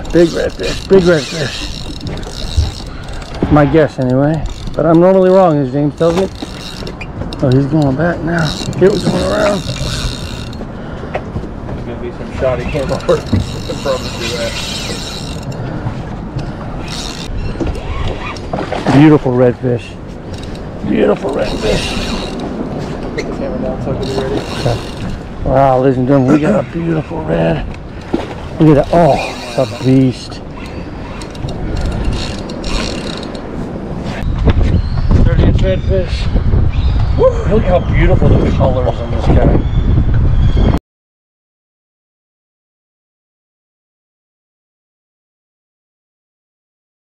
Big redfish, big redfish. My guess anyway, but I'm normally wrong as James tells me. Oh, he's going back now. It was going around. There's gonna be some shot he came over. I promise you that. Beautiful redfish. Beautiful redfish. Put the camera down so I can be ready. Okay. Wow, ladies and gentlemen, we got a beautiful red. Look at that. Oh, it's a beast. 30-inch redfish. Woo, look how beautiful the colors on this guy.